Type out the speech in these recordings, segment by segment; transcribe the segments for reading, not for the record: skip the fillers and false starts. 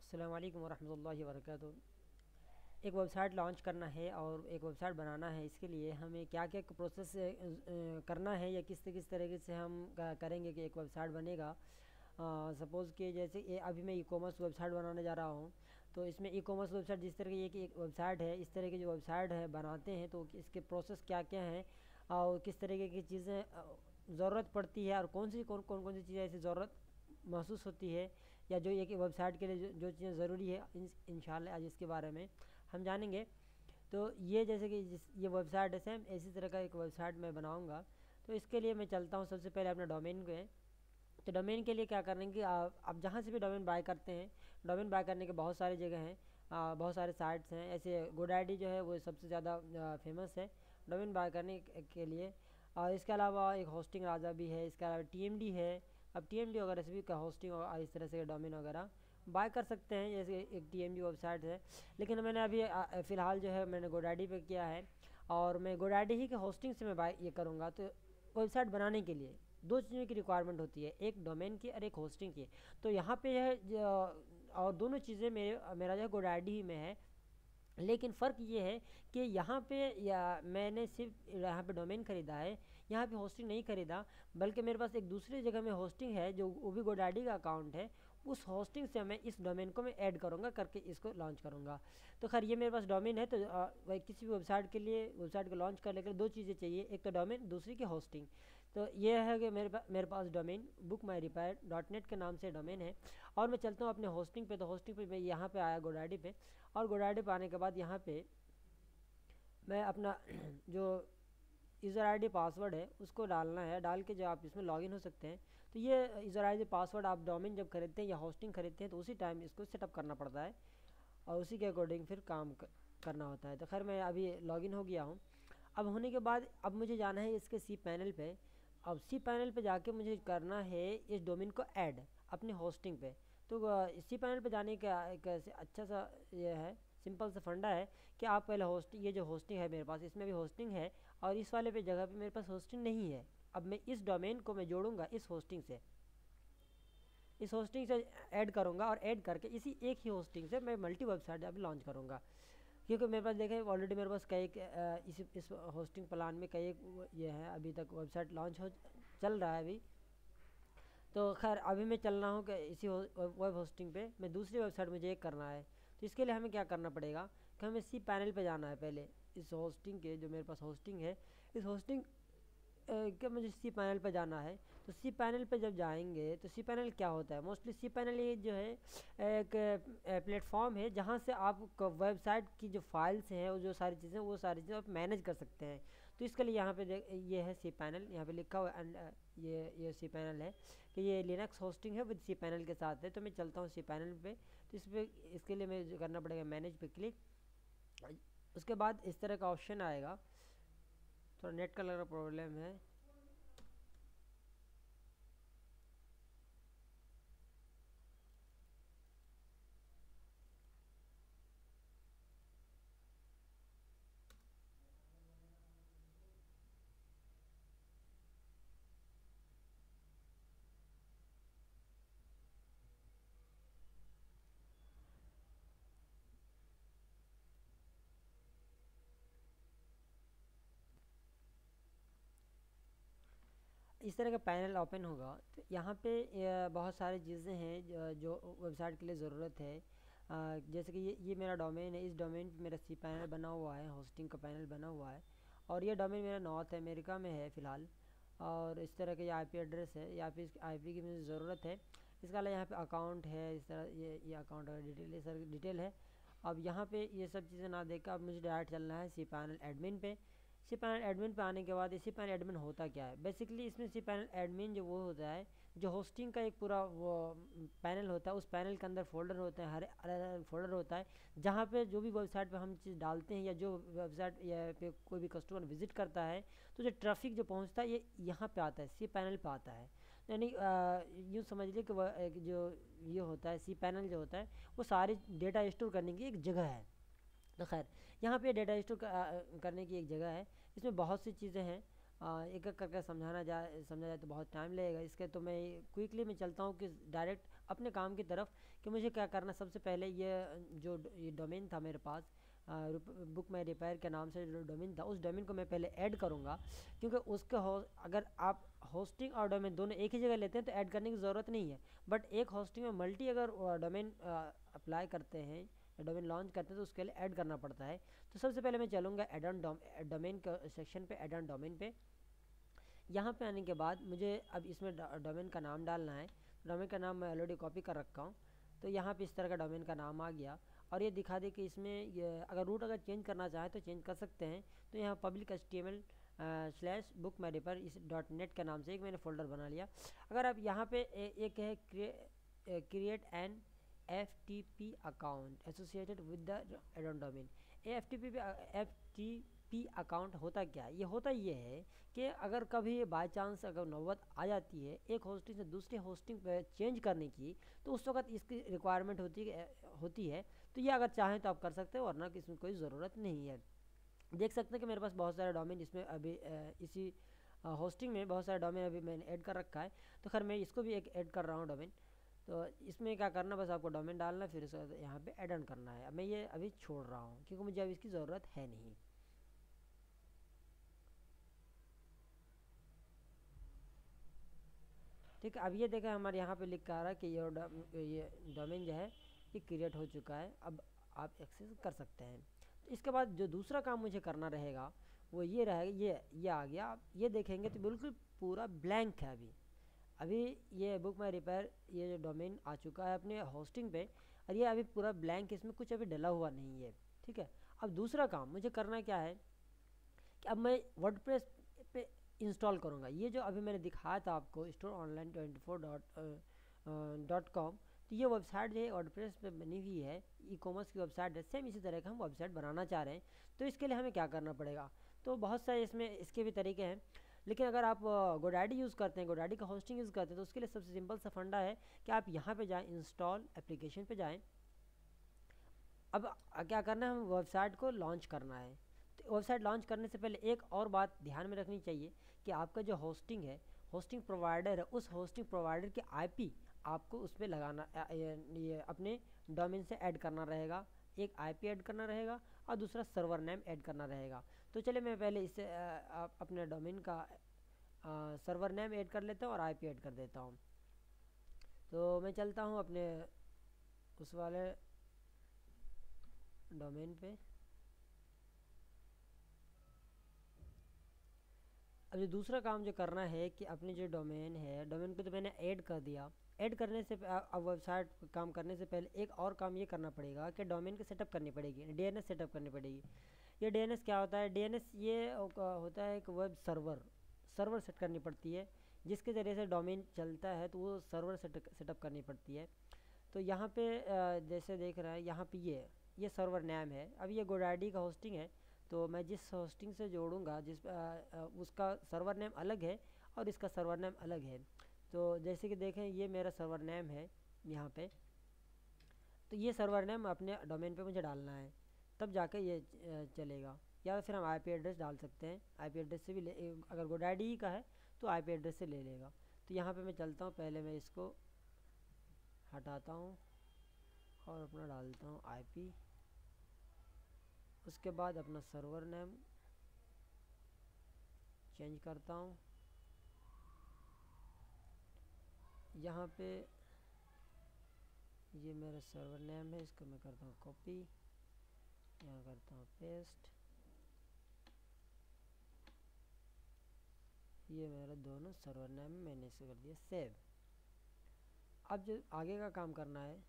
अस्सलाम वालेकुम वरहमतुल्लाहि वबरकातुहू। एक वेबसाइट लॉन्च करना है और एक वेबसाइट बनाना है, इसके लिए हमें क्या क्या प्रोसेस करना है या किस तरीके से हम करेंगे कि एक वेबसाइट बनेगा। सपोज़ कि जैसे ये अभी मैं ई कॉमर्स वेबसाइट बनाने जा रहा हूँ, तो इसमें ई कॉमर्स वेबसाइट जिस तरह की ये कि एक वेबसाइट है, इस तरह की जो वेबसाइट है बनाते हैं तो इसके प्रोसेस क्या क्या हैं और किस तरीके की चीज़ें ज़रूरत पड़ती है और कौन सी चीज़ें ऐसी ज़रूरत महसूस होती है, या जो एक वेबसाइट के लिए जो चीज़ें ज़रूरी है, इंशाल्लाह आज इसके बारे में हम जानेंगे। तो ये जैसे कि ये वेबसाइट है, सेम इसी तरह का एक वेबसाइट मैं बनाऊंगा। तो इसके लिए मैं चलता हूँ सबसे पहले अपना डोमेन को है। तो डोमेन के लिए क्या करना है कि आप जहाँ से भी डोमेन बाय करते हैं, डोमेन बाय करने के बहुत सारी जगह हैं, बहुत सारे साइट्स हैं। ऐसे GoDaddy जो है वो सबसे ज़्यादा फेमस है डोमेन बाय करने के लिए। और इसके अलावा एक होस्टिंग राजा भी है, इसके अलावा TMD है। अब TMD वगैरह से भी होस्टिंग और इस तरह से डोमेन वगैरह बाय कर सकते हैं, जैसे एक TMD वेबसाइट है। लेकिन मैंने अभी फ़िलहाल जो है मैंने GoDaddy पे किया है और मैं GoDaddy ही के होस्टिंग से मैं बाय ये करूँगा। तो वेबसाइट बनाने के लिए दो चीज़ों की रिक्वायरमेंट होती है, एक डोमेन की और एक होस्टिंग की। तो यहाँ पे है और दोनों चीज़ें मेरा जो है GoDaddy ही में है। लेकिन फ़र्क ये है कि यहाँ पे या मैंने सिर्फ यहाँ पे डोमेन ख़रीदा है, यहाँ पे होस्टिंग नहीं ख़रीदा, बल्कि मेरे पास एक दूसरी जगह में होस्टिंग है जो वो भी GoDaddy का अकाउंट है। उस होस्टिंग से मैं इस डोमेन को मैं ऐड करूँगा, करके इसको लॉन्च करूँगा। तो खैर ये मेरे पास डोमेन है। तो वही किसी भी वेबसाइट के लिए, वेबसाइट को लॉन्च करने के लिए दो चीज़ें चाहिए, एक तो डोमेन, दूसरी की होस्टिंग। तो ये है कि मेरे पास डोमेन bookmyrepair.net के नाम से डोमेन है। और मैं चलता हूँ अपने होस्टिंग पे। तो होस्टिंग पे मैं यहाँ पे आया GoDaddy पे, और GoDaddy पे आने के बाद यहाँ पे मैं अपना जो यूज़र ID पासवर्ड है उसको डालना है। डाल के जो आप इसमें लॉगिन हो सकते हैं। तो ये यूज़र ID पासवर्ड आप डोमेन जब खरीदते हैं या होस्टिंग खरीदते हैं तो उसी टाइम इसको सेटअप करना पड़ता है और उसी के अकॉर्डिंग फिर काम करना होता है। तो खैर मैं अभी लॉगिन हो गया हूँ। अब होने के बाद अब मुझे जाना है इसके सी पैनल पे। अब सी पैनल पे जाके मुझे करना है इस डोमेन को ऐड अपने होस्टिंग पे। तो सी पैनल पे जाने का एक अच्छा सा ये है, सिंपल सा फंडा है कि आप पहले ये जो होस्टिंग है मेरे पास, इसमें भी होस्टिंग है और इस वाले पे जगह पे मेरे पास होस्टिंग नहीं है। अब मैं इस डोमेन को मैं जोड़ूंगा इस होस्टिंग से ऐड करूंगा और ऐड करके इसी एक ही होस्टिंग से मैं मल्टी वेबसाइट अभी लॉन्च करूंगा। क्योंकि मेरे पास देखें ऑलरेडी मेरे पास कई इस होस्टिंग प्लान में कई ये है, अभी तक वेबसाइट लॉन्च हो चल रहा है अभी। तो खैर अभी मैं चल रहा हूँ कि इसी वेब होस्टिंग पे मैं दूसरी वेबसाइट मुझे एक करना है। तो इसके लिए हमें क्या करना पड़ेगा कि हमें सी पैनल पे जाना है पहले। इस होस्टिंग के जो मेरे पास होस्टिंग है, इस होस्टिंग क्या मुझे सी पैनल पे जाना है। तो सी पैनल पे जब जाएंगे तो सी पैनल क्या होता है, मोस्टली सी पैनल ये जो है एक प्लेटफॉर्म है जहाँ से आप वेबसाइट की जो फाइल्स हैं और जो सारी चीज़ें वो सारी चीज़ें आप मैनेज कर सकते हैं। तो इसके लिए यहाँ पे ये है सी पैनल, यहाँ पे लिखा हुआ एंड ये सी पैनल है कि ये लिनक्स होस्टिंग है विद सी पैनल के साथ है। तो मैं चलता हूँ सी पैनल पे। तो इसके लिए मैं जो करना पड़ेगा मैनेज पे क्लिक। उसके बाद इस तरह का ऑप्शन आएगा। थोड़ा नेट का लग रहा प्रॉब्लम है। इस तरह का पैनल ओपन होगा। तो यहाँ पे बहुत सारी चीज़ें हैं जो वेबसाइट के लिए ज़रूरत है। जैसे कि ये मेरा डोमेन है, इस डोमेन पे मेरा सी पैनल बना हुआ है, होस्टिंग का पैनल बना हुआ है। और ये डोमेन मेरा नॉर्थ अमेरिका में है फ़िलहाल। और इस तरह का ये IP एड्रेस है, यहाँ पे इस IP की मुझे ज़रूरत है। इसके अलावा यहाँ पे अकाउंट है, इस तरह ये अकाउंट का डिटेल, ये सर डिटेल है। अब यहाँ पे ये सब चीज़ें ना देकर अब मुझे डायरेक्ट चलना है सी पैनल एडमिन पे। सी पैनल एडमिन पे आने के बाद सी पैनल एडमिन होता क्या है, बेसिकली इसमें सी पैनल एडमिन जो वो होता है जो होस्टिंग का एक पूरा वो पैनल होता है। उस पैनल के अंदर फोल्डर होते हैं, हर अलग अलग फोल्डर होता है जहाँ पे जो भी वेबसाइट पे हम चीज़ डालते हैं या जो वेबसाइट या पे कोई भी कस्टमर विजिट करता है तो जो ट्रैफिक जो पहुँचता है ये यहाँ पे आता है, सी पैनल पे आता है। यानी यूँ समझ लीजिए कि एक जो ये होता है सी पैनल जो होता है वो सारी डेटा स्टोर करने की एक जगह है। तो खैर यहाँ पे डेटा स्टोर करने की एक जगह है। इसमें बहुत सी चीज़ें हैं। एक एक करके समझा जाए तो बहुत टाइम लगेगा इसके। तो मैं क्विकली मैं चलता हूँ कि डायरेक्ट अपने काम की तरफ, कि मुझे क्या करना। सबसे पहले ये डोमेन था मेरे पास, बुक माई रिपेयर के नाम से जो डोमेन था, उस डोमेन को मैं पहले ऐड करूँगा, क्योंकि उसके अगर आप होस्टिंग और डोमेन दोनों एक ही जगह लेते हैं तो ऐड करने की ज़रूरत नहीं है। बट एक होस्टिंग में मल्टी अगर डोमेन अप्लाई करते हैं या डोमेन लॉन्च करते हैं तो उसके लिए ऐड करना पड़ता है। तो सबसे पहले मैं चलूँगा एड ऑन डोमेन का सेक्शन पे, एड ऑन डोमेन पे। यहाँ पे आने के बाद मुझे अब इसमें डोमेन का नाम डालना है। डोमेन का नाम मैं ऑलरेडी कॉपी कर रखा हूँ। तो यहाँ पे इस तरह का डोमेन का नाम आ गया, और ये दिखा दे कि इसमें अगर रूट अगर चेंज करना चाहे तो चेंज कर सकते हैं। तो यहाँ public HTML slash book my repair इस .net के नाम से एक मैंने फ़ोल्डर बना लिया। अगर आप यहाँ पे एक है create an FTP account associated with the add on domain. FTP account होता क्या है? ये है कि अगर कभी बाय चांस अगर नौबत आ जाती है एक होस्टिंग से दूसरे होस्टिंग पर चेंज करने की, तो उस वक्त इसकी रिक्वायरमेंट होती है। तो ये अगर चाहें तो आप कर सकते हो, वरना इसमें कोई ज़रूरत नहीं है। देख सकते हैं कि मेरे पास बहुत सारे डोमेन इसमें अभी इसी होस्टिंग में बहुत सारे डोमेन अभी मैंने ऐड कर रखा है। तो खैर मैं इसको भी एक ऐड कर रहा हूँ डोमेन। तो इसमें क्या करना, बस आपको डोमेन डालना है, फिर इसे यहाँ पे ऐड ऑन करना है। अब मैं ये अभी छोड़ रहा हूँ क्योंकि मुझे अब इसकी ज़रूरत है नहीं। ठीक है, अब ये देखें हमारे यहाँ पे लिख कर आ रहा है कि ये डोमेन जो है ये क्रिएट हो चुका है। अब आप एक्सेस कर सकते हैं। तो इसके बाद जो दूसरा काम मुझे करना रहेगा वो ये रहेगा, ये आ गया। आप ये देखेंगे तो बिल्कुल पूरा ब्लैंक है अभी ये बुक माई रिपेयर ये जो डोमेन आ चुका है अपने होस्टिंग पे, और ये अभी पूरा ब्लैंक, इसमें कुछ अभी डला हुआ नहीं है। ठीक है, अब दूसरा काम मुझे करना क्या है कि अब मैं वर्डप्रेस पे इंस्टॉल करूँगा। ये जो अभी मैंने दिखाया था आपको स्टोर ऑनलाइन 24.com, तो ये वेबसाइट जो है वर्डप्रेस पे बनी हुई है, ई-कॉमर्स की वेबसाइट है। सेम इसी तरह का हम वेबसाइट बनाना चाह रहे हैं। तो इसके लिए हमें क्या करना पड़ेगा, तो बहुत सारे इसमें इसके भी तरीके हैं। लेकिन अगर आप गोडैडी यूज़ करते हैं, गोडैडी का होस्टिंग यूज़ करते हैं, तो उसके लिए सबसे सिंपल सा फंडा है कि आप यहाँ पे जाएँ, इंस्टॉल एप्लीकेशन पे जाएँ। अब क्या करना है, हम वेबसाइट को लॉन्च करना है। तो वेबसाइट लॉन्च करने से पहले एक और बात ध्यान में रखनी चाहिए कि आपका जो होस्टिंग है, होस्टिंग प्रोवाइडर है, उस होस्टिंग प्रोवाइडर के IP आपको उस पर लगाना, ये अपने डोमेन से ऐड करना रहेगा। एक IP ऐड करना रहेगा और दूसरा सर्वर नेम ऐड करना रहेगा। तो चलिए मैं पहले इसे अपने डोमेन का सर्वर नेम ऐड कर लेता हूँ और IP ऐड कर देता हूँ। तो मैं चलता हूँ अपने उस वाले डोमेन पे। अब जो दूसरा काम जो करना है कि अपने जो डोमेन है, डोमेन को तो मैंने ऐड कर दिया। ऐड करने से अब वेबसाइट काम करने से पहले एक और काम ये करना पड़ेगा कि डोमेन की सेटअप करनी पड़ेगी, DNS सेटअप करनी पड़ेगी। ये DNS क्या होता है? DNS ये होता है एक वेब सर्वर सेट करनी पड़ती है, जिसके ज़रिए से डोमेन चलता है, तो वो सर्वर सेटअप करनी पड़ती है। तो यहाँ पे जैसे देख रहा है यहाँ पे ये सर्वर नेम है। अब ये गोडैडी का होस्टिंग है, तो मैं जिस होस्टिंग से जोड़ूंगा उसका सर्वर नेम अलग है और इसका सर्वर नेम अलग है। तो जैसे कि देखें ये मेरा सर्वर नेम है यहाँ पे, तो ये सर्वर नेम अपने डोमेन पे मुझे डालना है, तब जाके ये चलेगा। या फिर हम IP एड्रेस डाल सकते हैं, IP एड्रेस से भी अगर गोडैडी का है तो IP एड्रेस से ले लेगा। तो यहाँ पे मैं चलता हूँ, पहले मैं इसको हटाता हूँ और अपना डालता हूँ IP। उसके बाद अपना सर्वर नेम चेंज करता हूँ। यहाँ पे ये मेरा सर्वर नेम है, इसको मैं करता हूँ कॉपी, यहाँ करता हूँ पेस्ट। ये मेरा दोनों सर्वर नेम मैंने इसे कर दिया सेव। अब जो आगे का काम करना है,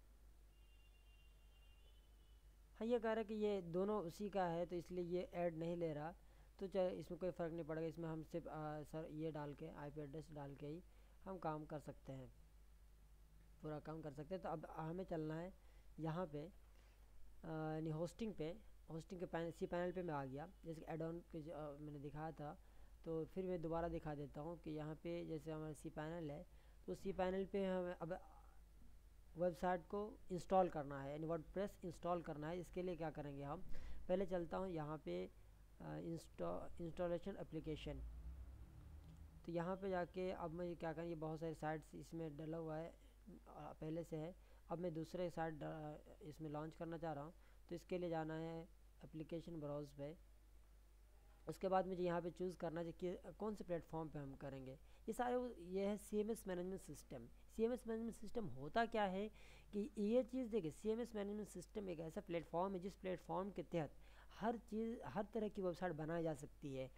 हाँ ये कह रहा है कि ये दोनों उसी का है, तो इसलिए ये ऐड नहीं ले रहा। तो चाहे इसमें कोई फ़र्क नहीं पड़ेगा, इसमें हम सिर्फ सर ये डाल के IP एड्रेस डाल के ही हम काम कर सकते हैं, पूरा काम कर सकते हैं। तो अब हमें चलना है यहाँ पे यानी होस्टिंग के पैनल पे मैं आ गया। जैसे एड ऑन के मैंने दिखाया था, तो फिर मैं दोबारा दिखा देता हूँ कि यहाँ पे जैसे हमारा सी पैनल है, तो सी पैनल पे हमें अब वेबसाइट को इंस्टॉल करना है, यानी वर्डप्रेस इंस्टॉल करना है। इसके लिए क्या करेंगे, हम पहले चलता हूँ यहाँ पे इंस्टॉलेशन एप्लीकेशन। तो यहाँ पे जाके अब मैं क्या करें, ये बहुत सारे साइट्स इसमें डला हुआ है पहले से है। अब मैं दूसरे साइट इसमें लॉन्च करना चाह रहा हूँ, तो इसके लिए जाना है एप्लीकेशन ब्राउज पे। उसके बाद मुझे यहाँ पे चूज़ करना है कि कौन से प्लेटफॉर्म पे हम करेंगे। ये सारे ये है CMS management system. CMS management system होता क्या है कि ये चीज़ देखिए, CMS मैनेजमेंट सिस्टम एक ऐसा प्लेटफॉर्म है जिस प्लेटफॉर्म के तहत हर चीज़, हर तरह की वेबसाइट बनाई जा सकती है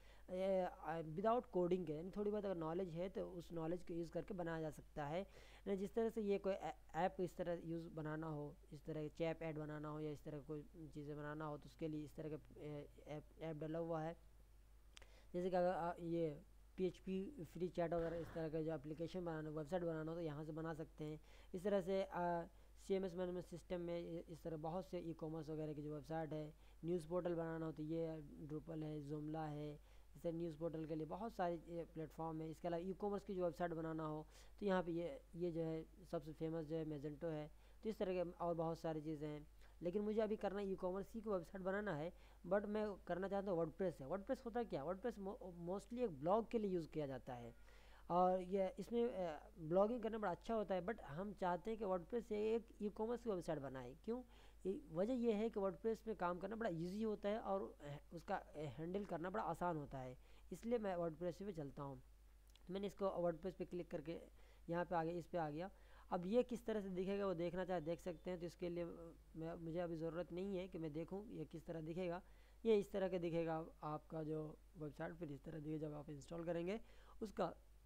विदाउट कोडिंग के। यानी थोड़ी बहुत अगर नॉलेज है तो उस नॉलेज को यूज़ करके बनाया जा सकता है। जिस तरह से ये कोई ऐप इस तरह यूज़ बनाना हो, इस तरह चैप ऐड बनाना हो या इस तरह कोई चीज़ें बनाना हो, तो उसके लिए इस तरह का ऐप डला हुआ है। जैसे कि अगर ये PHP फ्री चैट वगैरह इस तरह का जो एप्लीकेशन बनाना, वेबसाइट बनाना हो, तो यहाँ से बना सकते हैं। इस तरह से CMS मैनेजमेंट सिस्टम में इस तरह बहुत से ई-कॉमर्स वगैरह की जो वेबसाइट है, न्यूज़ पोर्टल बनाना हो तो ये ड्रूपल है, जोमला है। इस तरह न्यूज़ पोर्टल के लिए बहुत सारे प्लेटफॉर्म है। इसके अलावा ई-कॉमर्स की जो वेबसाइट बनाना हो तो यहाँ पे ये जो है सबसे फेमस जो है मेजेंटो है। तो इस तरह के और बहुत सारी चीज़ें हैं, लेकिन मुझे अभी करना ई-कॉमर्स की वेबसाइट बनाना है। बट मैं करना चाहता हूँ वर्डप्रेस है। वर्डप्रेस होता क्या, वर्डप्रेस मोस्टली एक ब्लॉग के लिए यूज़ किया जाता है और ये इसमें ब्लॉगिंग करना बड़ा अच्छा होता है। बट हम चाहते हैं कि वर्डप्रेस से एक ई-कॉमर्स की वेबसाइट बनाए। क्यों? वजह यह है कि वर्डप्रेस में काम करना बड़ा इजी होता है और उसका हैंडल करना बड़ा आसान होता है, इसलिए मैं वर्डप्रेस पे चलता हूँ। मैंने इसको वर्डप्रेस पे क्लिक करके यहाँ पे आ गया, इस पे आ गया। अब ये किस तरह से दिखेगा वो देखना चाहे देख सकते हैं। तो इसके लिए मुझे अभी ज़रूरत नहीं है कि मैं देखूँ ये किस तरह दिखेगा। ये इस तरह का दिखेगा आपका जो वेबसाइट, फिर इस तरह दिखेगा जब आप इंस्टॉल करेंगे उसका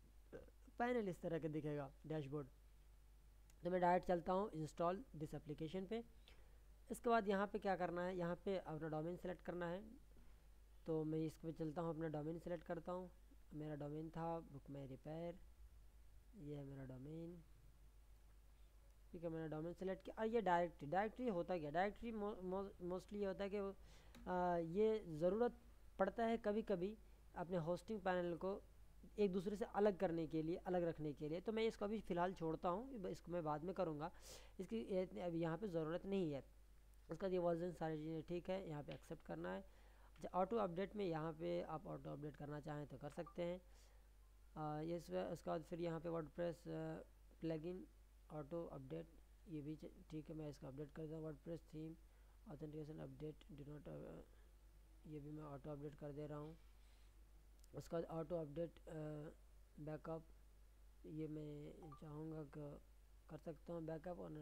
पैनल इस तरह का दिखेगा, डैशबोर्ड। तो मैं डायरेक्ट चलता हूँ इंस्टॉल दिस एप्लीकेशन पे। इसके बाद यहाँ पे क्या करना है, यहाँ पे अपना डोमेन सेलेक्ट करना है। तो मैं इस पे चलता हूँ, अपना डोमेन सेलेक्ट करता हूँ। मेरा डोमेन था बुक माई रिपेयर, ये है मेरा डोमेन। ठीक है, मैंने डोमेन सेलेक्ट किया। और ये डायरेक्टरी होता क्या, डायरेक्टरी मोस्टली ये होता है कि ये ज़रूरत पड़ता है कभी कभी अपने होस्टिंग पैनल को एक दूसरे से अलग करने के लिए, अलग रखने के लिए। तो मैं इसको अभी फ़िलहाल छोड़ता हूँ, इसको मैं बाद में करूँगा, इसकी अभी यहाँ पे ज़रूरत नहीं है। उसका ये वर्जन सारी चीज़ें ठीक है, यहाँ पे एक्सेप्ट करना है। अच्छा, ऑटो अपडेट में यहाँ पे आप ऑटो अपडेट करना चाहें तो कर सकते हैं। ये उसके बाद फिर यहाँ पे वर्डप्रेस प्लगइन ऑटो अपडेट, ये भी ठीक है, मैं इसका अपडेट कर दूँ। WordPress theme authentication update do not, ये भी मैं ऑटो अपडेट कर दे रहा हूँ। उसका बाद ऑटो अपडेट बैकअप, ये मैं चाहूँगा कि कर सकता हूँ बैकअप, और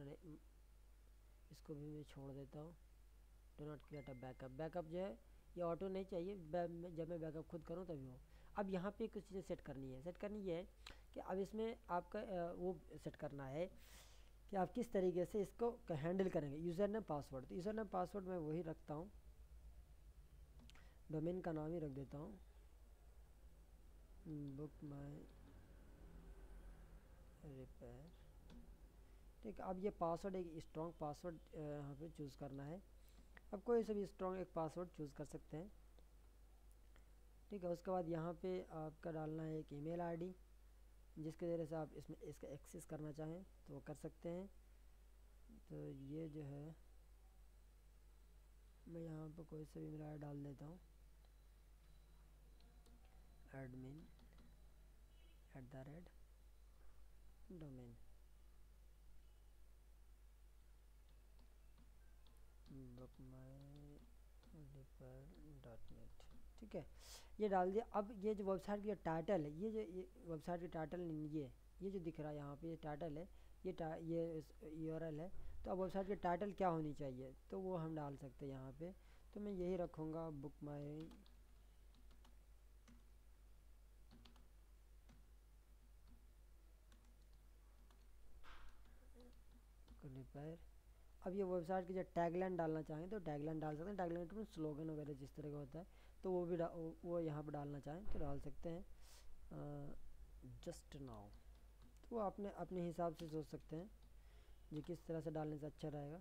इसको भी मैं छोड़ देता हूँ। Do not create a backup, backup जो है ये ऑटो नहीं चाहिए, जब मैं बैकअप खुद करूँ तभी हो। अब यहाँ पे कुछ चीज़ें सेट करनी है। सेट करनी ये है कि अब इसमें आपका वो सेट करना है कि आप किस तरीके से इसको हैंडल करेंगे। यूज़र नेम पासवर्ड, तो यूज़र नेम पासवर्ड मैं वही रखता हूँ, डोमेन का नाम ही रख देता हूँ बुक माई रिपेयर। ठीक है, अब ये पासवर्ड एक स्ट्रॉन्ग पासवर्ड यहाँ पे चूज़ करना है। अब कोई से भी स्ट्रॉन्ग एक पासवर्ड चूज़ कर सकते हैं। ठीक है, उसके बाद यहाँ पे आपका डालना है एक ईमेल आईडी, जिसके ज़रिए से आप इसमें इसका एक्सेस करना चाहें तो वो कर सकते हैं। तो ये जो है मैं यहाँ पर कोई सा भी ईमेल आईडी डाल देता हूँ, admin@domain bookmyrepair.net। ठीक है, ये डाल दिया। अब ये जो वेबसाइट की टाइटल है, ये वेबसाइट की टाइटल ये जो दिख रहा है यहाँ पे, ये टाइटल है, ये URL है। तो अब वेबसाइट की टाइटल क्या होनी चाहिए, तो वो हम डाल सकते हैं यहाँ पे। तो मैं यही रखूँगा बुक माई रिपेयर। अब ये वेबसाइट की जो टैगलाइन डालना चाहें तो टैगलाइन डाल सकते हैं। टैगलाइन में स्लोगन वगैरह जिस तरह का होता है तो वो भी वो यहाँ पर डालना चाहें तो डाल सकते हैं। जस्ट नाउ, तो वो अपने अपने हिसाब से सोच सकते हैं ये किस तरह से डालने से अच्छा रहेगा।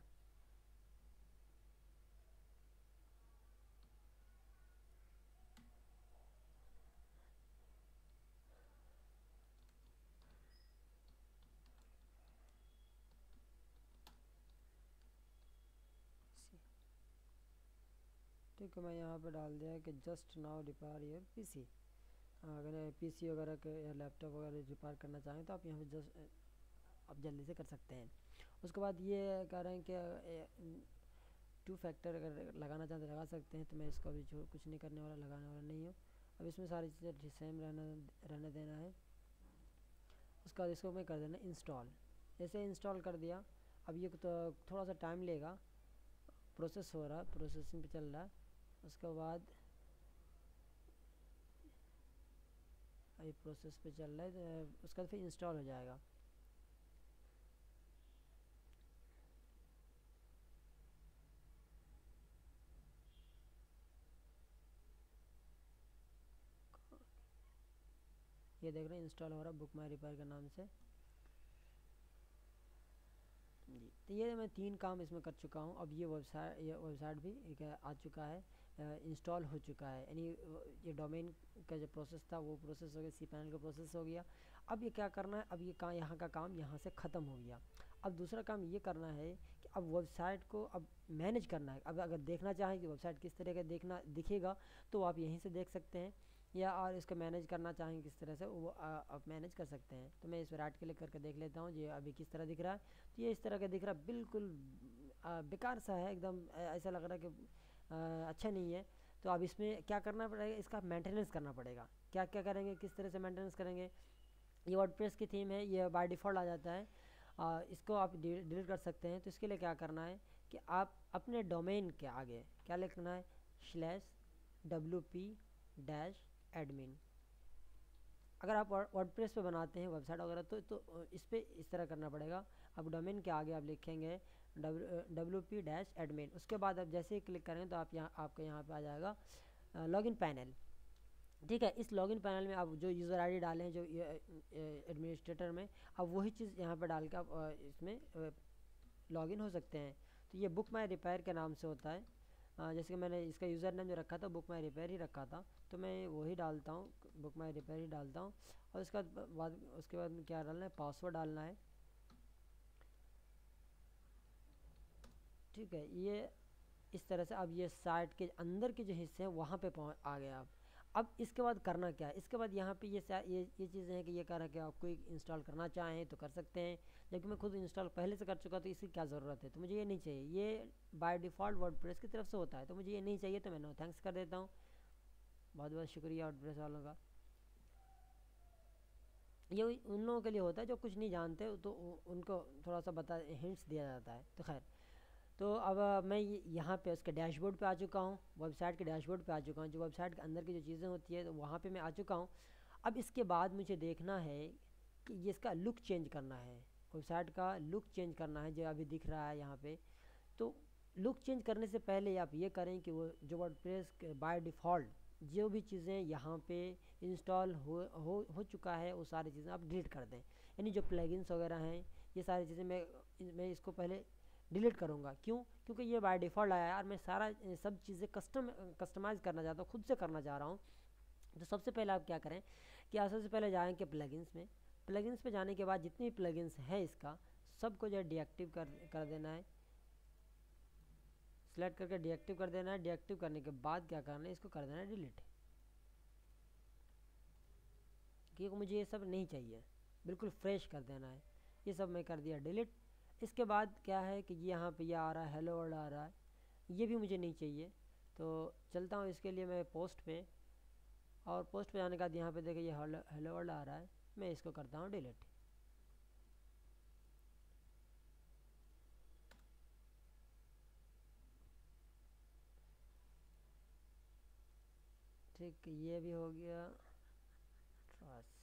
ठीक है, मैं यहाँ पे डाल दिया कि just now repair your PC। अगर पीसी वगैरह के या लैपटॉप वगैरह रिपेयर करना चाहें तो आप यहाँ पे जस्ट आप जल्दी से कर सकते हैं। उसके बाद ये कह रहे हैं कि 2 फैक्टर अगर लगाना चाहते तो लगा सकते हैं, तो मैं इसको अभी जो कुछ नहीं करने वाला, लगाने वाला नहीं हूँ। अब इसमें सारी चीज़ें सेम रहने देना है। उसके बाद इसको मैं कर देना इंस्टॉल। जैसे इंस्टॉल कर दिया, अब ये तो थोड़ा सा टाइम लेगा, प्रोसेस हो रहा है, प्रोसेसिंग पे चल रहा है। उसके बाद अभी प्रोसेस पे चल रहा है, तो उसके बाद फिर इंस्टॉल हो जाएगा। ये देख रहे हैं इंस्टॉल हो रहा है बुक माई रिपेयर के नाम से जी। तो ये मैं 3 काम इसमें कर चुका हूँ। अब ये वेबसाइट भी एक आ चुका है, इंस्टॉल हो चुका है, यानी ये डोमेन का जो प्रोसेस था वो प्रोसेस हो गया, cPanel का प्रोसेस हो गया। अब ये क्या करना है, अब ये यहाँ का काम यहाँ से ख़त्म हो गया। अब दूसरा काम ये करना है कि अब वेबसाइट को अब मैनेज करना है। अब अगर देखना चाहें कि वेबसाइट किस तरह का दिखेगा, तो आप यहीं से देख सकते हैं, या और इसको मैनेज करना चाहें किस तरह से, वो आप मैनेज कर सकते हैं। तो मैं इस पर राइट क्लिक करके देख लेता हूँ ये अभी किस तरह दिख रहा है। तो ये इस तरह का दिख रहा है, बिल्कुल बेकार सा है एकदम, ऐसा लग रहा है कि अच्छा नहीं है। तो अब इसमें क्या करना पड़ेगा, इसका मेंटेनेंस करना पड़ेगा। क्या क्या करेंगे, किस तरह से मेंटेनेंस करेंगे। ये वर्डप्रेस की थीम है, ये बाय डिफ़ॉल्ट आ जाता है, इसको आप डिलीट कर सकते हैं। तो इसके लिए क्या करना है कि आप अपने डोमेन के आगे क्या लिखना है, /wp-admin। अगर आप वर्डप्रेस पे बनाते हैं वेबसाइट वगैरह तो इस पर इस तरह करना पड़ेगा। अब डोमेन के आगे आप लिखेंगे wp-admin। उसके बाद आप जैसे ही क्लिक करेंगे तो आपके यहाँ पे आ जाएगा लॉगिन पैनल। ठीक है, इस लॉगिन पैनल में आप जो यूज़र आईडी डालें हैं जो एडमिनिस्ट्रेटर में, अब वही चीज़ यहाँ पे डाल के आप इसमें लॉगिन हो सकते हैं। तो ये बुक माई रिपेयर के नाम से होता है। जैसे कि मैंने इसका यूज़र नेम जो रखा था बुक माई रिपेयर ही रखा था, तो मैं वही डालता हूँ, बुक माई रिपेयर ही डालता हूँ। और उसके बाद क्या डालना है, पासवर्ड डालना है। ठीक है, ये इस तरह से अब ये साइट के अंदर के जो हिस्से हैं वहाँ पे आ गए आप। अब इसके बाद करना क्या है, इसके बाद यहाँ पे ये चीज़ें हैं कि ये कह रहा है कि आप कोई इंस्टॉल करना चाहें तो कर सकते हैं, जबकि मैं खुद इंस्टॉल पहले से कर चुका, तो इसकी क्या ज़रूरत है। तो मुझे ये नहीं चाहिए, ये बाय डिफ़ॉल्ट वर्डप्रेस की तरफ से होता है, तो मुझे ये नहीं चाहिए, तो मैं नो थैंक्स कर देता हूँ। बहुत बहुत शुक्रिया वर्डप्रेस वालों का। ये उन लोगों के लिए होता है जो कुछ नहीं जानते, तो उनको थोड़ा सा हिंट्स दिया जाता है। तो खैर, तो अब मैं यहाँ पे उसके डैशबोर्ड पे आ चुका हूँ, वेबसाइट के डैशबोर्ड पे आ चुका हूँ। जो वेबसाइट के अंदर की जो चीज़ें होती है तो वहाँ पे मैं आ चुका हूँ। अब इसके बाद मुझे देखना है कि ये इसका लुक चेंज करना है, वेबसाइट का लुक चेंज करना है जो अभी दिख रहा है यहाँ पे। तो लुक चेंज करने से पहले आप ये करें कि वो जो वर्डप्रेस बाय डिफ़ॉल्ट जो भी चीज़ें यहाँ पे इंस्टॉल हो चुका है वो सारी चीज़ें आप डिलीट कर दें। यानी जो प्लगइन्स वगैरह हैं ये सारी चीज़ें मैं इसको पहले डिलीट करूँगा। क्यों? क्योंकि ये बाय डिफ़ॉल्ट आया है और मैं सारा सब चीज़ें कस्टमाइज़ करना चाहता हूँ, खुद से करना चाह रहा हूँ। तो सबसे पहले आप क्या करें कि आप सबसे पहले जाएँ प्लगइन्स में। प्लगइन्स पे जाने के बाद जितनी प्लगइन्स है इसका सबको जो है डीएक्टिव कर देना है, सेलेक्ट करके डीएक्टिव कर देना है। डीएक्टिव करने के बाद क्या करना है, इसको कर देना है डिलीट, क्योंकि मुझे ये सब नहीं चाहिए, बिल्कुल फ्रेश कर देना है। ये सब मैं कर दिया डिलीट। इसके बाद क्या है कि यहाँ पे ये आ रहा है हेलो वर्ल्ड आ रहा है, ये भी मुझे नहीं चाहिए। तो चलता हूँ इसके लिए मैं पोस्ट पे, और पोस्ट पे जाने के बाद यहाँ पे देखिए ये हेलो वर्ल्ड आ रहा है, मैं इसको करता हूँ डिलीट। ठीक, ये भी हो गया ट्रस,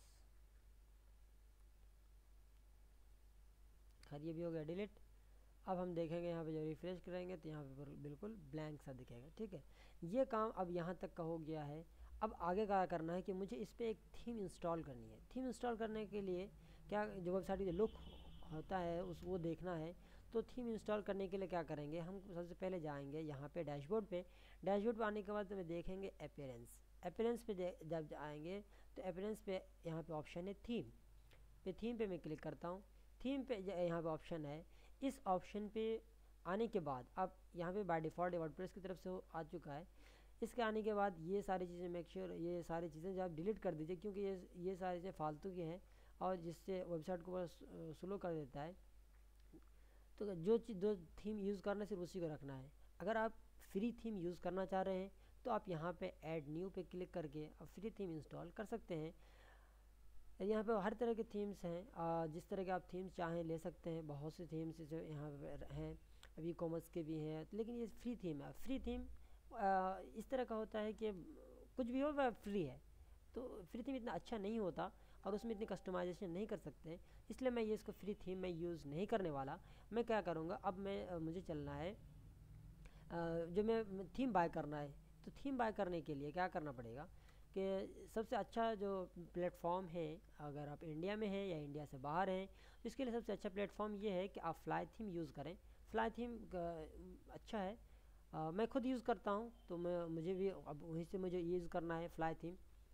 खैर ये भी हो गया डिलीट। अब हम देखेंगे यहाँ पे जो रिफ्रेश करेंगे तो यहाँ पे बिल्कुल ब्लैंक सा दिखेगा। ठीक है, ये काम अब यहाँ तक का हो गया है। अब आगे क्या करना है कि मुझे इस पर एक थीम इंस्टॉल करनी है। थीम इंस्टॉल करने के लिए क्या, जो वेबसाइट का लुक होता है वो देखना है। तो थीम इंस्टॉल करने के लिए क्या करेंगे, हम सबसे पहले जाएंगे यहाँ पे डैशबोर्ड पे। डैशबोर्ड पे आने के बाद में देखेंगे अपीयरेंस। अपीयरेंस पे जब आएंगे तो अपीयरेंस पे यहाँ पे ऑप्शन है थीम पे मैं क्लिक करता हूँ। थीम पे यहाँ पे ऑप्शन है, इस ऑप्शन पे आने के बाद अब यहाँ पे बाय डिफ़ॉल्ट वर्डप्रेस की तरफ से आ चुका है, इसके आने के बाद ये सारी चीज़ें मेक श्योर ये सारी चीज़ें जो आप डिलीट कर दीजिए, क्योंकि ये सारी चीज़ें फालतू की हैं और जिससे वेबसाइट को बस स्लो कर देता है। तो जो थीम यूज़ करना है सिर्फ उसी को रखना है। अगर आप फ्री थीम यूज़ करना चाह रहे हैं तो आप यहाँ पे ऐड न्यू पे क्लिक करके आप फ्री थीम इंस्टॉल कर सकते हैं। यहाँ पे हर तरह के थीम्स हैं, जिस तरह के आप थीम्स चाहें ले सकते हैं। बहुत से थीम्स जो यहाँ पे हैं, अभी कॉमर्स के भी हैं, लेकिन ये फ्री थीम है। फ्री थीम इस तरह का होता है कि कुछ भी हो वह फ्री है, तो फ्री थीम इतना अच्छा नहीं होता और उसमें इतनी कस्टमाइजेशन नहीं कर सकते, इसलिए मैं ये इसको फ्री थीम मैं यूज़ नहीं करने वाला। मैं क्या करूँगा, अब मुझे चलना है जो मैं थीम बाय करना है। तो थीम बाय करने के लिए क्या करना पड़ेगा कि सबसे अच्छा जो प्लेटफॉर्म है, अगर आप इंडिया में हैं या इंडिया से बाहर हैं, तो इसके लिए सबसे अच्छा प्लेटफॉर्म ये है कि आप फ्लाई थीम यूज़ करें। फ्लाई थीम अच्छा है, मैं खुद यूज़ करता हूँ, तो मुझे भी अब वहीं से मुझे यूज़ करना है फ्लाई थीम।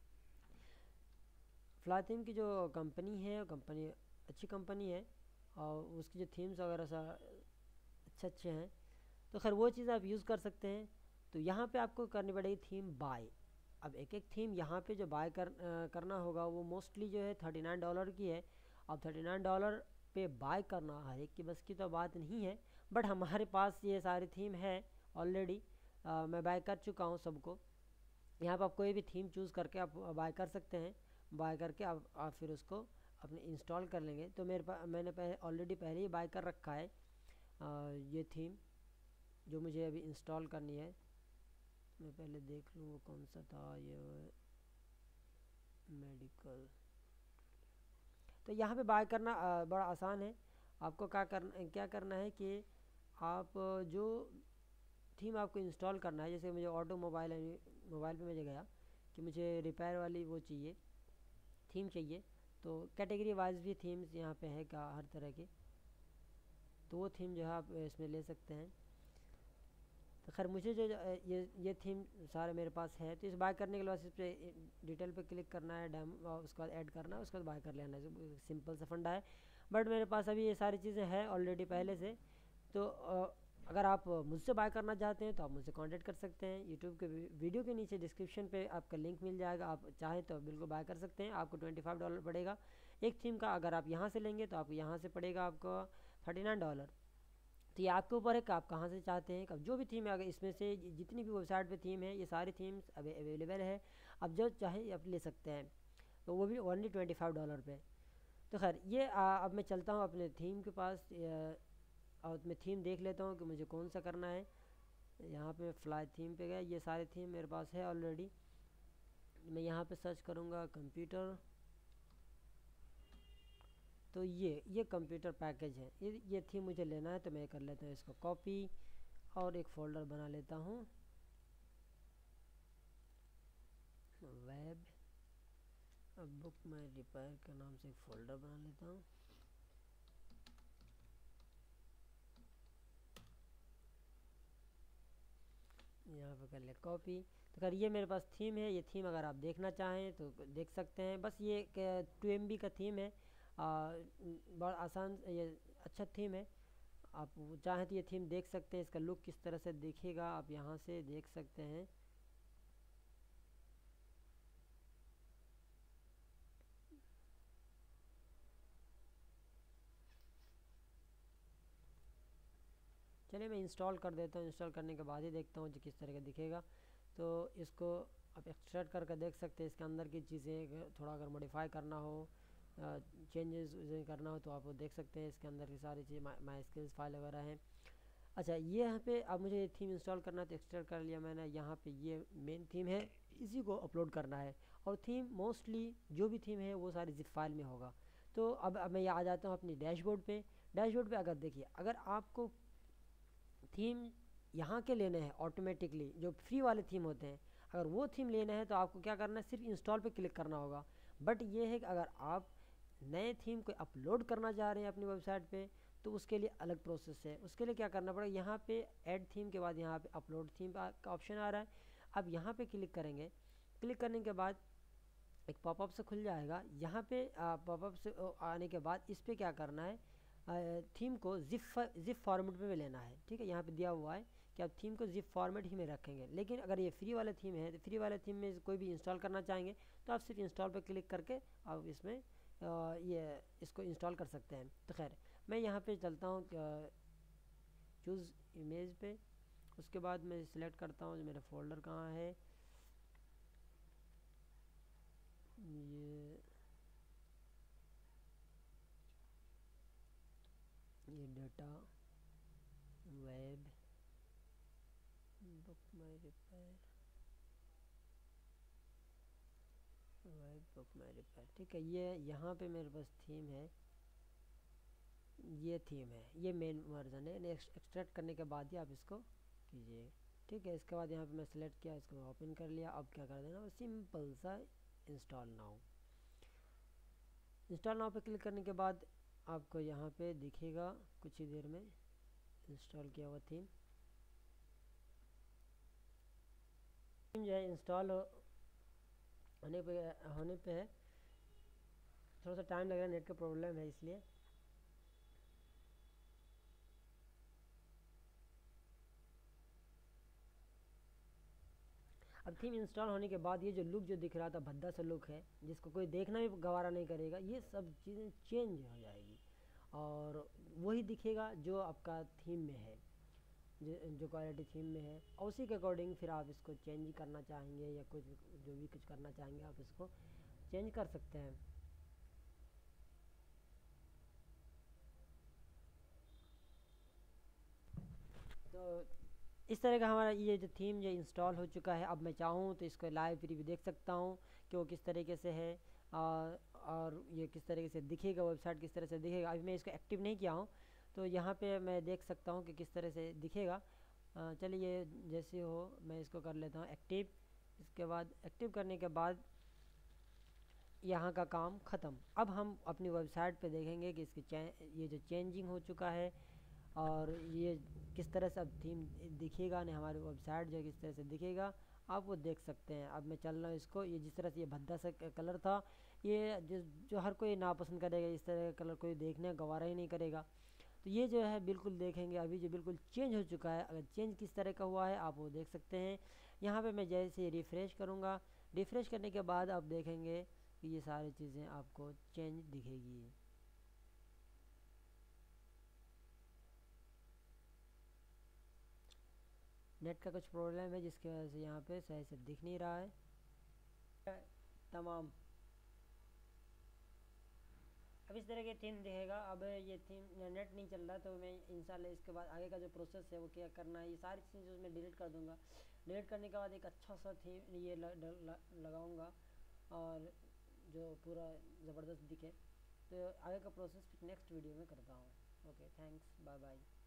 फ्लाई थीम की जो कंपनी है, कंपनी अच्छी कंपनी है और उसकी जो थीम्स वगैरह सा अच्छे हैं, तो खैर वो चीज़ आप यूज़ कर सकते हैं। तो यहाँ पे आपको करनी पड़ेगी थीम बाय। अब एक एक थीम यहाँ पे जो बाय करना होगा वो मोस्टली जो है $39 की है। अब $39 पे बाय करना हर एक की बस की तो बात नहीं है, बट हमारे पास ये सारी थीम है ऑलरेडी। मैं बाय कर चुका हूँ सबको। यहाँ पर आप कोई भी थीम चूज़ करके आप बाय कर सकते हैं। बाय करके आप फिर उसको अपने इंस्टॉल कर लेंगे। तो मेरे पास मैंने ऑलरेडी पहले ही बाय कर रखा है ये थीम जो मुझे अभी इंस्टॉल करनी है। मैं पहले देख लूँ वो कौन सा था, ये मेडिकल। तो यहाँ पे बाय करना बड़ा आसान है। आपको क्या करना है कि आप जो थीम आपको इंस्टॉल करना है, जैसे मुझे ऑटोमोबाइल है, मोबाइल पे मुझे गया कि मुझे रिपेयर वाली वो चाहिए, थीम चाहिए। तो कैटेगरी वाइज भी थीम्स यहाँ पे है का हर तरह के, तो वो थीम जो है आप इसमें ले सकते हैं। तो खैर मुझे जो ये थीम सारे मेरे पास है, तो इस बाय करने के बाद इस पर डिटेल पे क्लिक करना है, डैम उसके बाद ऐड करना है, उसके बाद बाय कर लेना है। सिंपल सा फंडा है, बट मेरे पास अभी ये सारी चीज़ें हैं ऑलरेडी पहले से। तो अगर आप मुझसे बाय करना चाहते हैं तो आप मुझसे कांटेक्ट कर सकते हैं। यूट्यूब के वीडियो के नीचे डिस्क्रिप्शन पे आपका लिंक मिल जाएगा, आप चाहें तो बिल्कुल बाय कर सकते हैं। आपको $25 पड़ेगा एक थीम का। अगर आप यहाँ से लेंगे तो आपको यहाँ से पड़ेगा आपको $39। तो ये आपके ऊपर है कि आप कहाँ से चाहते हैं। कब जो भी थीम है, अगर इसमें से जितनी भी वेबसाइट पे थीम है, ये सारी थीम्स अवेलेबल है, आप जो चाहे आप ले सकते हैं, तो वो भी ओनली $25 पे। तो खैर ये अब मैं चलता हूँ अपने थीम के पास और मैं थीम देख लेता हूँ कि मुझे कौन सा करना है। यहाँ पे फ्लाई थीम पे गया, ये सारे थीम मेरे पास है ऑलरेडी। मैं यहाँ पे सर्च करूँगा कंप्यूटर, तो ये कंप्यूटर पैकेज है, ये थीम मुझे लेना है। तो मैं कर लेता हूँ इसको कॉपी और एक फ़ोल्डर बना लेता हूँ, वेब बुक माई रिपेयर के नाम से एक फ़ोल्डर बना लेता हूँ। यहाँ पर कर ले कॉपी। तो खैर ये मेरे पास थीम है। ये थीम अगर आप देखना चाहें तो देख सकते हैं। बस ये 2 MB का थीम है, बड़ा आसान, ये अच्छा थीम है। आप चाहें तो ये थीम देख सकते हैं, इसका लुक किस तरह से दिखेगा आप यहाँ से देख सकते हैं। चलिए मैं इंस्टॉल कर देता हूँ। इंस्टॉल करने के बाद ही देखता हूँ जो किस तरह का दिखेगा। तो इसको आप एक्सट्रैक्ट करके देख सकते हैं। इसके अंदर की चीज़ें थोड़ा अगर मॉडिफाई करना हो, चेंजेस करना हो, तो आप वो देख सकते हैं। इसके अंदर की सारी चीज़ माई स्किल्स फाइल वगैरह हैं। अच्छा, ये यहाँ पे अब मुझे थीम इंस्टॉल करना है, तो एक्सट्रैक्ट कर लिया मैंने। यहाँ पे ये मेन थीम है, इसी को अपलोड करना है। और थीम मोस्टली जो भी थीम है वो सारी जिप फाइल में होगा। तो अब मैं ये आ जाता हूँ अपनी डैशबोर्ड पे। डैशबोर्ड पे अगर देखिए, अगर आपको थीम यहाँ के लेने हैं ऑटोमेटिकली जो फ्री वाले थीम होते हैं, अगर वो थीम लेना है तो आपको क्या करना है, सिर्फ इंस्टॉल पे क्लिक करना होगा। बट ये है कि अगर आप नए थीम को अपलोड करना चाह रहे हैं अपनी वेबसाइट पे, तो उसके लिए अलग प्रोसेस है। उसके लिए क्या करना पड़ेगा, यहाँ पे ऐड थीम के बाद यहाँ पे अपलोड थीम का ऑप्शन आ रहा है। अब यहाँ पे क्लिक करेंगे। क्लिक करने के बाद एक पॉपअप से खुल जाएगा। यहाँ पे पॉपअप से आने के बाद इस पर क्या करना है, थीम को जिप फॉर्मेट में लेना है। ठीक है, यहाँ पे दिया हुआ है कि आप थीम को जिप फॉर्मेट ही में रखेंगे। लेकिन अगर ये फ्री वाला थीम है तो फ्री वाले थीम में कोई भी इंस्टॉल करना चाहेंगे तो आप सिर्फ इंस्टॉल पर क्लिक करके आप इसमें ये इसको इंस्टॉल कर सकते हैं। तो खैर मैं यहाँ पे चलता हूँ चूज़ इमेज पे। उसके बाद मैं सिलेक्ट करता हूँ जो मेरा फोल्डर कहाँ है, ये data web book my repair, web book my repair. ठीक है, ये यहाँ पे मेरे पास थीम है, ये थीम है, ये मेन वर्जन है। एक्सट्रैक्ट करने के बाद ही आप इसको कीजिए। ठीक है, इसके बाद यहाँ पे मैं सेलेक्ट किया, इसको ओपन कर लिया। अब क्या कर देना, सिंपल सा इंस्टॉल नाउ। इंस्टॉल नाउ पे क्लिक करने के बाद आपको यहाँ पे दिखेगा कुछ ही देर में इंस्टॉल किया हुआ थीम जो है इंस्टॉल होने पे है। थोड़ा सा टाइम लग रहा है, नेट का प्रॉब्लम है इसलिए। अब थीम इंस्टॉल होने के बाद ये जो लुक जो दिख रहा था, भद्दा सा लुक है जिसको कोई देखना भी गवारा नहीं करेगा, ये सब चीज़ें चेंज हो जाएगी और वही दिखेगा जो आपका थीम में है, जो क्वालिटी थीम में है। और उसी के अकॉर्डिंग फिर आप इसको चेंज करना चाहेंगे या कुछ जो भी कुछ करना चाहेंगे आप इसको चेंज कर सकते हैं। तो इस तरह का हमारा ये जो थीम जो इंस्टॉल हो चुका है। अब मैं चाहूँ तो इसको लाइव प्रीव्यू देख सकता हूँ कि वो किस तरीके से है और ये किस तरीके से दिखेगा, वेबसाइट किस तरह से दिखेगा। अभी मैं इसको एक्टिव नहीं किया हूँ तो यहाँ पे मैं देख सकता हूँ कि किस तरह से दिखेगा। चलिए जैसे हो मैं इसको कर लेता हूँ एक्टिव। इसके बाद एक्टिव करने के बाद यहाँ का काम ख़त्म। अब हम अपनी वेबसाइट पे देखेंगे कि इसकी ये जो चेंजिंग हो चुका है और ये किस तरह से अब थीम दिखेगा, नहीं हमारी वेबसाइट जो किस तरह से दिखेगा आप वो देख सकते हैं। अब मैं चल रहा हूँ इसको, ये जिस तरह से ये भद्दा सा कलर था, ये जो हर कोई नापसंद करेगा, इस तरह का कलर कोई देखने गवारा ही नहीं करेगा। तो ये जो है बिल्कुल देखेंगे अभी जो बिल्कुल चेंज हो चुका है। अगर चेंज किस तरह का हुआ है आप वो देख सकते हैं। यहाँ पे मैं जैसे रिफ़्रेश करूँगा, रिफ़्रेश करने के बाद आप देखेंगे कि ये सारी चीज़ें आपको चेंज दिखेगी। नेट का कुछ प्रॉब्लम है जिसकी वजह से यहाँ पे सही से दिख नहीं रहा है तमाम। अब इस तरह की थीम दिखेगा। अब ये थीम नेट नहीं चल रहा तो मैं इंशाल्लाह इसके बाद आगे का जो प्रोसेस है वो क्या करना है, ये सारी चीज़ें उसमें डिलीट कर दूंगा। डिलीट करने के बाद एक अच्छा सा थीम ये लगाऊंगा और जो पूरा ज़बरदस्त दिखे। तो आगे का प्रोसेस नेक्स्ट वीडियो में करता हूँ। Okay, thanks, bye bye.